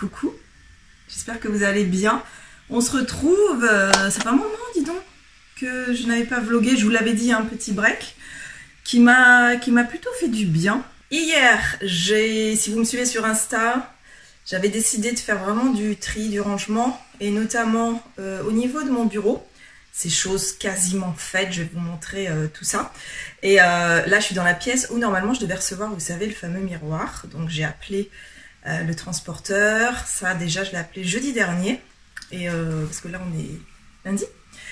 coucou, j'espère que vous allez bien. On se retrouve, ça fait un moment dis donc que je n'avais pas vlogué, je vous l'avais dit, un petit break qui m'a plutôt fait du bien. Hier, si vous me suivez sur Insta, j'avais décidé de faire vraiment du tri, du rangement, et notamment au niveau de mon bureau. C'est chose quasiment faite, je vais vous montrer tout ça. Et là, je suis dans la pièce où normalement je devais recevoir, vous savez, le fameux miroir. Donc j'ai appelé le transporteur. Ça, déjà, je l'ai appelé jeudi dernier. Et parce que là, on est lundi.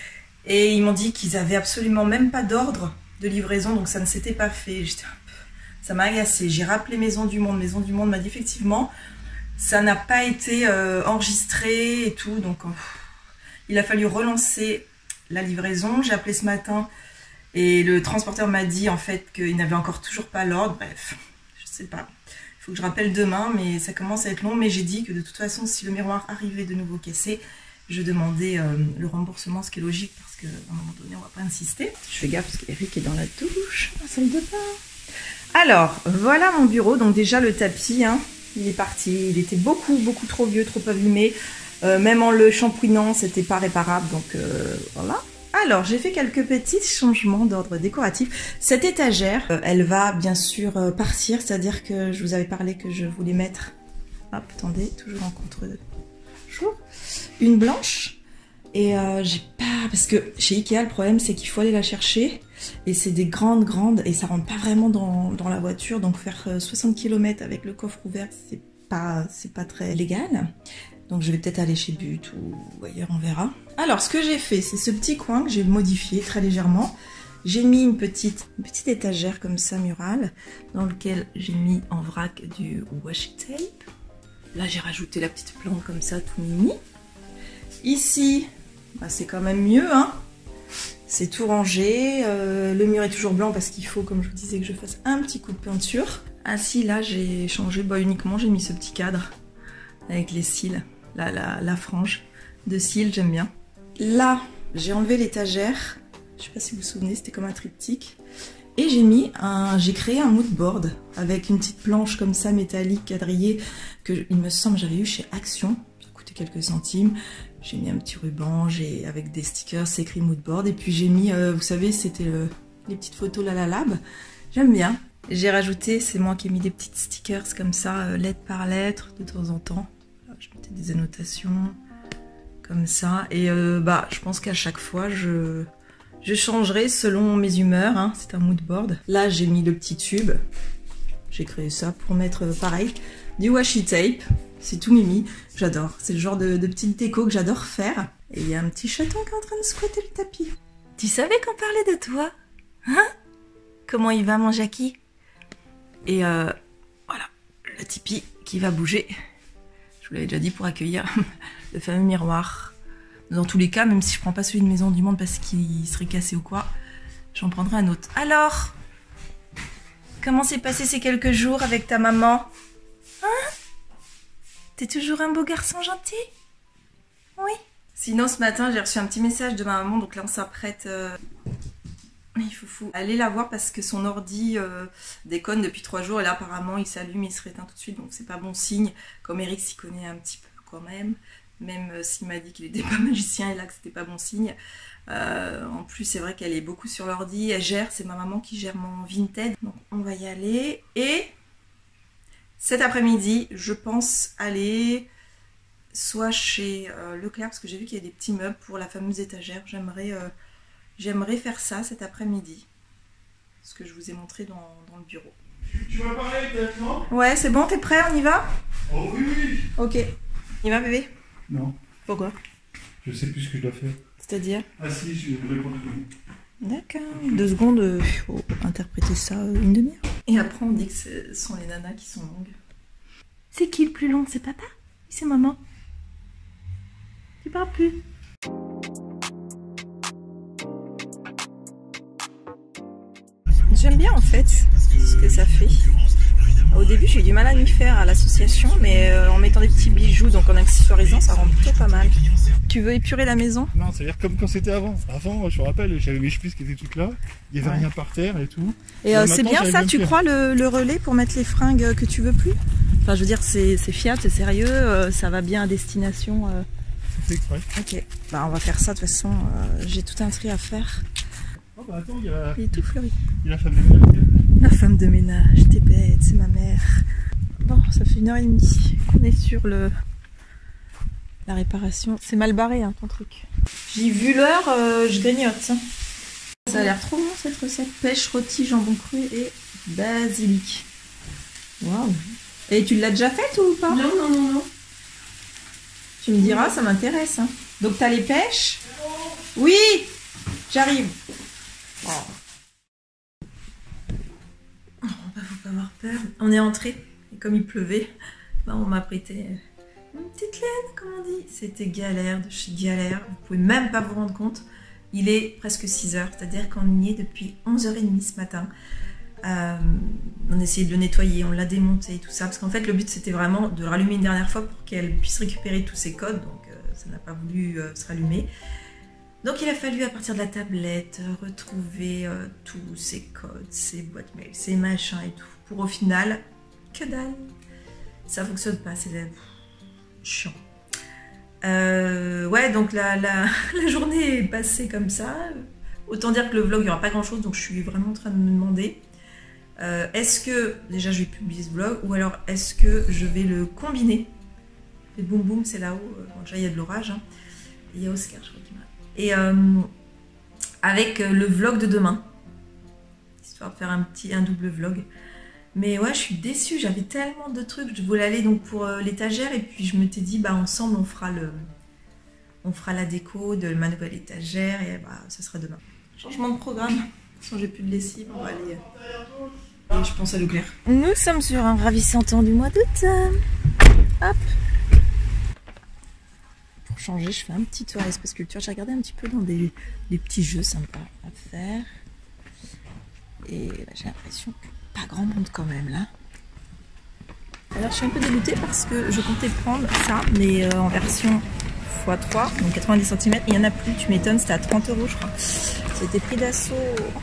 Et ils m'ont dit qu'ils avaient absolument même pas d'ordre de livraison, donc ça ne s'était pas fait. Ça m'a agacée. J'ai rappelé Maison du Monde. Maison du Monde m'a dit effectivement, ça n'a pas été enregistré et tout. Donc il a fallu relancer la livraison. J'ai appelé ce matin et le transporteur m'a dit en fait qu'il n'avait encore toujours pas l'ordre. Bref, je sais pas. Il faut que je rappelle demain, mais ça commence à être long. Mais j'ai dit que de toute façon, si le miroir arrivait de nouveau cassé, je demandais le remboursement, ce qui est logique parce qu'à un moment donné, on va pas insister. Je fais gaffe parce qu'Eric est dans la douche, la salle de bain. Alors, voilà mon bureau. Donc déjà, le tapis, hein, il est parti. Il était beaucoup trop vieux, trop abîmé. Même en le shampouinant, c'était pas réparable. Donc voilà. Alors, j'ai fait quelques petits changements d'ordre décoratif. Cette étagère, elle va bien sûr partir. C'est-à-dire que je vous avais parlé que je voulais mettre... Hop, attendez, toujours en contre-jour. Une blanche. Et j'ai pas... Parce que chez Ikea, le problème, c'est qu'il faut aller la chercher. Et c'est des grandes. Et ça rentre pas vraiment dans la voiture. Donc faire 60 km avec le coffre ouvert, c'est pas très légal. Donc je vais peut-être aller chez But ou ailleurs, on verra. Alors ce que j'ai fait, c'est ce petit coin que j'ai modifié très légèrement. J'ai mis une petite étagère comme ça murale, dans lequel j'ai mis en vrac du washi tape. Là j'ai rajouté la petite plante comme ça, tout mini. Ici, bah, c'est quand même mieux, hein. C'est tout rangé. Le mur est toujours blanc parce qu'il faut, comme je vous disais, que je fasse un petit coup de peinture. Ainsi là j'ai changé, bah, uniquement j'ai mis ce petit cadre avec les cils. La frange de cils, j'aime bien. Là, j'ai enlevé l'étagère. Je sais pas si vous vous souvenez, c'était comme un triptyque. Et j'ai créé un mood board avec une petite planche comme ça, métallique, quadrillée, que il me semble j'avais eu chez Action. Ça coûtait quelques centimes. J'ai mis un petit ruban, avec des stickers, c'est écrit mood board. Et puis j'ai mis, vous savez, c'était les petites photos Lab. J'aime bien. J'ai rajouté, c'est moi qui ai mis des petites stickers comme ça, lettre par lettre, de temps en temps. Je mettais des annotations comme ça. Et bah, je pense qu'à chaque fois, je changerai selon mes humeurs. Hein. C'est un mood board. Là, j'ai mis le petit tube. J'ai créé ça pour mettre, pareil, du washi tape. C'est tout mimi. J'adore. C'est le genre de petite déco que j'adore faire. Et il y a un petit chaton qui est en train de squatter le tapis. Tu savais qu'on parlait de toi? Hein? Comment il va, mon Jackie? Et voilà, le Tipeee qui va bouger. Je vous l'avais déjà dit, pour accueillir le fameux miroir. Dans tous les cas, même si je prends pas celui de Maison du Monde parce qu'il serait cassé ou quoi, j'en prendrai un autre. Alors, comment s'est passé ces quelques jours avec ta maman? Hein? T'es toujours un beau garçon gentil? Oui. Sinon, ce matin, j'ai reçu un petit message de ma maman, donc là, on s'apprête... Il faut aller la voir parce que son ordi déconne depuis 3 jours et là apparemment il s'allume et il se réteint tout de suite, donc c'est pas bon signe. Comme Eric s'y connaît un petit peu quand même s'il m'a dit qu'il était pas magicien et là que c'était pas bon signe. En plus c'est vrai qu'elle est beaucoup sur l'ordi, elle gère, c'est ma maman qui gère mon Vinted, donc on va y aller. Et cet après-midi je pense aller soit chez Leclerc parce que j'ai vu qu'il y a des petits meubles pour la fameuse étagère. J'aimerais faire ça cet après-midi. Ce que je vous ai montré dans le bureau. Tu vas parler maintenant? Ouais, c'est bon, t'es prêt? On y va? Oh oui. Ok. Il va, bébé? Non. Pourquoi? Je sais plus ce que je dois faire. C'est-à-dire? Ah si, je vais répondre. D'accord. 2 secondes, il faut interpréter ça une demi-heure. Et après, on dit que ce sont les nanas qui sont longues. C'est qui le plus long? C'est papa? Oui, c'est maman. Tu parles plus? J'aime bien en fait ce que ça fait. Au début j'ai eu du mal à m'y faire à l'association, mais en mettant des petits bijoux, donc en accessoirisant, ça rend plutôt pas mal. Tu veux épurer la maison? Non, c'est-à-dire comme quand c'était avant. Avant, je me rappelle, j'avais mes chemises qui étaient toutes là, il n'y avait rien par terre et tout. Et c'est bien ça, tu crois, le relais pour mettre les fringues que tu veux plus? Enfin, je veux dire, c'est fiable, c'est sérieux, ça va bien à destination. C'est exprès. Ok, bah on va faire ça de toute façon. J'ai tout un tri à faire. Oh bah attends, il y a Il est tout fleuri. la femme de ménage. La femme de ménage, t'es bête, c'est ma mère. Bon, ça fait 1h30 qu'on est sur la réparation. C'est mal barré, hein, ton truc. J'ai vu l'heure, je grignote. Hein. Ça a l'air trop bon cette recette. Pêche, rôti, jambon cru et basilic. Waouh. Et tu l'as déjà faite ou pas? Non. Tu me diras, ça m'intéresse. Hein. Donc t'as les pêches? Oui, j'arrive. Oh. Oh, bah, faut pas avoir peur. On est entré et comme il pleuvait, bah, on m'a prêté une petite laine, comme on dit. C'était galère de chez galère. Vous pouvez même pas vous rendre compte. Il est presque 6h, c'est-à-dire qu'on y est depuis 11h30 ce matin. On a essayé de le nettoyer, on l'a démonté, tout ça, parce qu'en fait le but c'était vraiment de le rallumer une dernière fois pour qu'elle puisse récupérer tous ses codes, donc ça n'a pas voulu se rallumer. Donc il a fallu à partir de la tablette retrouver tous ses codes, ses boîtes mail, ses machins et tout, pour au final, que dalle, ça fonctionne pas, c'est chiant. Ouais, donc la journée est passée comme ça, autant dire que le vlog il n'y aura pas grand chose, donc je suis vraiment en train de me demander est-ce que, déjà je vais publier ce vlog, ou alors est-ce que je vais le combiner. Et boum boum, c'est là-haut, bon, déjà il y a de l'orage, hein. Il y a Oscar, je crois qu'il m'a... Et avec le vlog de demain, histoire de faire un double vlog. Mais ouais, je suis déçue, j'avais tellement de trucs, je voulais aller donc pour l'étagère, et puis je me t'ai dit, bah ensemble on fera la déco de ma nouvelle étagère, et bah ça sera demain. Changement de programme, de toute façon j'ai plus de lessive, on va aller... Et je pense à Leclerc. Nous sommes sur un ravissant temps du mois d'août. Hop. Pour changer, je fais un petit tour à l'espace culture. J'ai regardé un petit peu dans des petits jeux sympas à faire. Et bah, j'ai l'impression que pas grand monde quand même là. Alors je suis un peu dégoûtée parce que je comptais prendre ça, mais en version x3, donc 90 cm. Il n'y en a plus, tu m'étonnes, c'était à 30 € je crois. C'était pris d'assaut.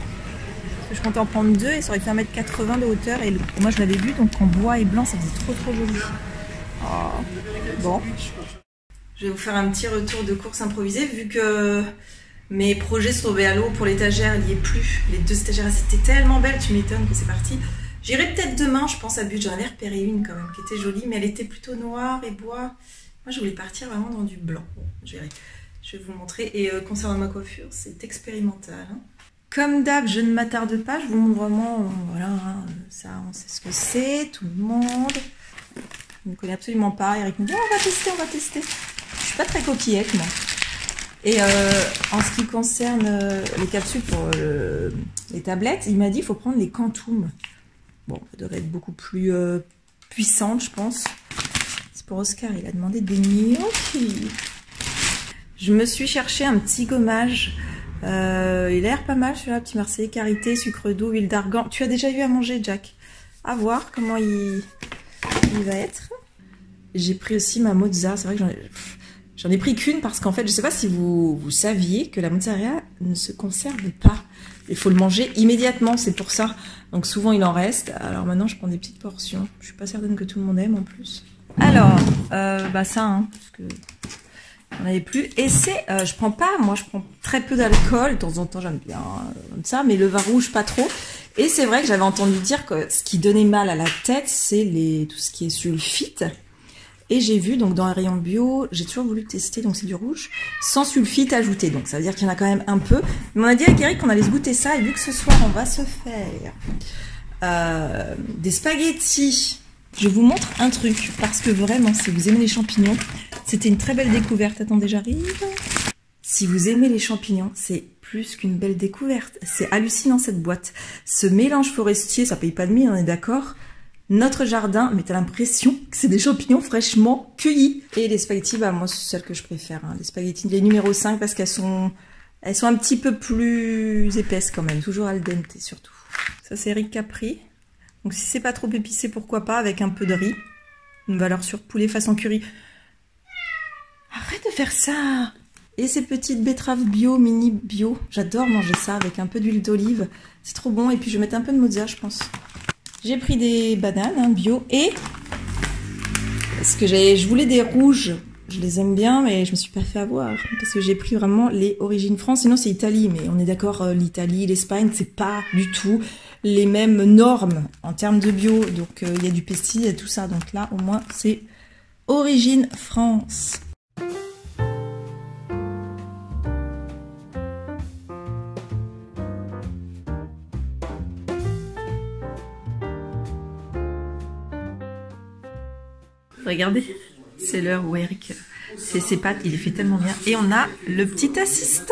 Je comptais en prendre 2 et ça aurait fait 1,80 m de hauteur. Et moi je l'avais vu, donc en bois et blanc, ça faisait trop joli. Oh. Bon. Je vais vous faire un petit retour de course improvisée vu que mes projets sur Véalo pour l'étagère, il n'y est plus. Les 2 étagères, c'était tellement belle, tu m'étonnes que c'est parti. J'irai peut-être demain, je pense à but. J'en avais repéré une quand même qui était jolie, mais elle était plutôt noire et bois. Moi je voulais partir vraiment dans du blanc. Bon, je vais vous montrer. Et concernant ma coiffure, c'est expérimental. Hein. Comme d'hab, je ne m'attarde pas, je vous montre vraiment, voilà, hein, ça, on sait ce que c'est, tout le monde. Je ne connais absolument pas. Eric me dit, oh, on va tester. Je suis pas très coquillette, moi. Et en ce qui concerne les capsules pour les tablettes, il m'a dit, il faut prendre les Quantum. Bon, ça devrait être beaucoup plus puissante, je pense. C'est pour Oscar, il a demandé des gnocchis. Je me suis cherché un petit gommage. Il a l'air pas mal celui-là, petit Marseillais, karité, sucre d'eau, huile d'argan. Tu as déjà eu à manger, Jack? À voir comment il va être. J'ai pris aussi ma mozza. C'est vrai que j'en ai pris qu'une parce qu'en fait, je sais pas si vous saviez que la mozzarella ne se conserve pas. Il faut le manger immédiatement, c'est pour ça. Donc souvent il en reste. Alors maintenant je prends des petites portions. Je suis pas certaine que tout le monde aime en plus. Alors, bah ça, hein, parce que... On n'avait plus. Et c'est, je prends très peu d'alcool. De temps en temps, j'aime bien ça, mais le vin rouge, pas trop. Et c'est vrai que j'avais entendu dire que ce qui donnait mal à la tête, c'est tout ce qui est sulfite. Et j'ai vu, donc dans un rayon bio, j'ai toujours voulu tester, donc c'est du rouge, sans sulfite ajouté. Donc ça veut dire qu'il y en a quand même un peu. Mais on a dit avec Eric qu'on allait se goûter ça. Et vu que ce soir, on va se faire des spaghettis. Je vous montre un truc, parce que vraiment, si vous aimez les champignons, c'était une très belle découverte. Attendez, j'arrive. Si vous aimez les champignons, c'est plus qu'une belle découverte. C'est hallucinant cette boîte. Ce mélange forestier, ça paye pas de mine, on est d'accord. Notre jardin, mais t'as l'impression que c'est des champignons fraîchement cueillis. Et les spaghettis, bah moi c'est celles que je préfère. Hein. Les spaghettis, les numéro 5, parce qu'elles sont un petit peu plus épaisses quand même. Toujours al dente surtout. Ça c'est Eric Capri. Donc si c'est pas trop épicé, pourquoi pas, avec un peu de riz. Une valeur sur poulet façon curry. Arrête de faire ça! Et ces petites betteraves bio, mini bio. J'adore manger ça avec un peu d'huile d'olive. C'est trop bon. Et puis je vais mettre un peu de mozza, je pense. J'ai pris des bananes bio et Parce que je voulais des rouges. Je les aime bien, mais je me suis pas fait avoir. Parce que j'ai pris vraiment les origines France. Sinon, c'est Italie. Mais on est d'accord, l'Italie, l'Espagne, c'est pas du tout les mêmes normes en termes de bio. Donc, il y a du pesticide et tout ça. Donc là, au moins, c'est origine France. Regardez, c'est l'heure où Eric fait ses pâtes, il les fait tellement bien. Et on a le petit assistant.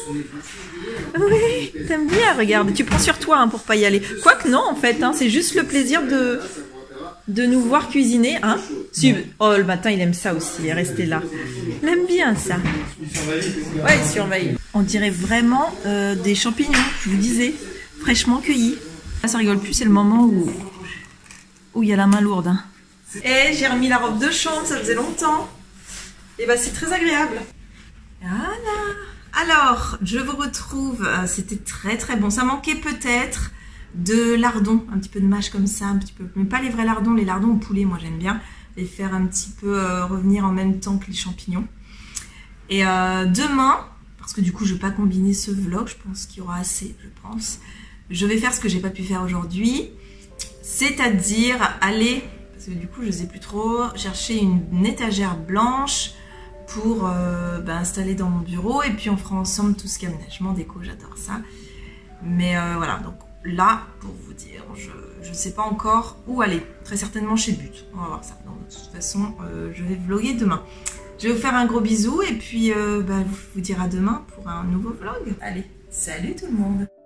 Oui, t'aimes bien, regarde. Tu prends sur toi hein, pour pas y aller. Quoique non, en fait, hein, c'est juste le plaisir de nous voir cuisiner. Hein. Si, oh, le matin, il aime ça aussi, il est resté là. Il aime bien ça. Ouais, il surveille. On dirait vraiment des champignons, je vous disais, fraîchement cueillis. Là, ça rigole plus, c'est le moment où il y a la main lourde. Hein. Et j'ai remis la robe de chambre, ça faisait longtemps. Et bah c'est très agréable. Voilà. Alors, je vous retrouve. C'était très très bon. Ça manquait peut-être de lardons, un petit peu de mâche comme ça, un petit peu. Mais pas les vrais lardons, les lardons au poulet, moi j'aime bien. Les faire un petit peu revenir en même temps que les champignons. Et demain, parce que du coup je vais pas combiner ce vlog, je pense qu'il y aura assez, je pense. Je vais faire ce que j'ai pas pu faire aujourd'hui. C'est-à-dire aller... Parce que du coup, je sais plus trop. Chercher une étagère blanche pour installer dans mon bureau. Et puis, on fera ensemble tout ce qui est aménagement, déco. J'adore ça. Mais voilà, donc là, pour vous dire, je ne sais pas encore où aller. Très certainement chez But. On va voir ça. Donc, de toute façon, je vais vlogger demain. Je vais vous faire un gros bisou. Et puis, vous dire à demain pour un nouveau vlog. Allez, salut tout le monde!